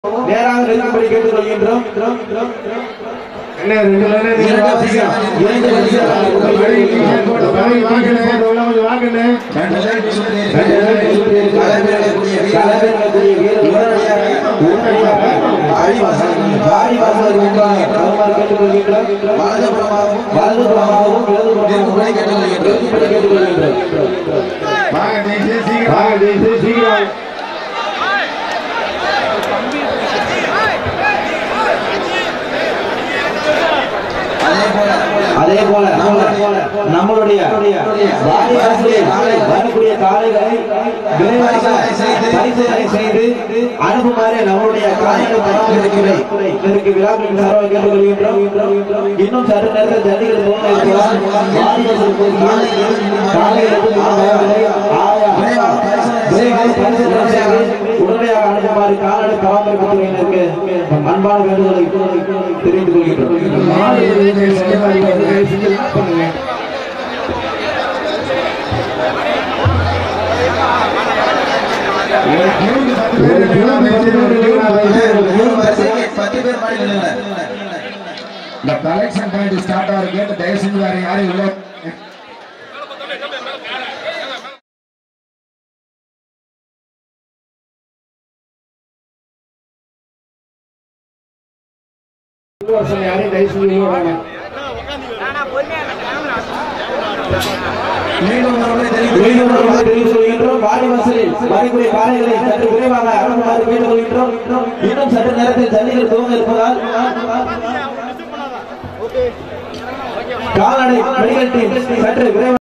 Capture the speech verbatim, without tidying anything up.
நேராக நிற்கும்படி கேட்டுக்கொள்கின்றோம். என்ன ரெண்டு லைன் நீங்க வாசிங்க. இரண்டு வரிசை வாங்கனே வாங்கனே ரெண்டு லைன் சுற்றி ரெண்டு லைன் சுற்றி கலபேறக்கூடிய கலபேறக்கூடிய வீரர் உடனடியாக ஆடிவாசல் ஆடிவாசல் முன்பாக பிரதமர் கேட்டுக்கொள்கின்றோம். வலதுபுறமாகவும் வலதுபுறமாகவும் இடதுபுறமாகவும் கேட்டுக்கொள்கின்றோம் கேட்டுக்கொள்கின்றோம். வாங்க தேசிய சீக்கிரம் வாங்க தேசிய சீக்கிரம் அதே போல நம்மளுடைய வரக்கூடிய காளைகளை பரிசோதனை செய்து அனுப்புமாறு நம்மளுடைய காளைகள் பராமரிப்பு விழாக்களின் சார்பாக கேட்டுக்கொள்கின்றோம். இன்னும் சற்று நேரத்தில் ஜல்லிக்கட்டு உடனடியாக அனுப்புமாறு கால்நடை பராமரிப்பு துறையினருக்கு அன்பான வேண்டுதலை தெரிவித்துக் கொள்கின்றோம். The collection point is start our gate. There is no area. இன்னும் சற்று நேரத்தில் ஜல்லிக்கட்டு துவங்க இருப்பதால் கால்நடை சற்று விரைவாக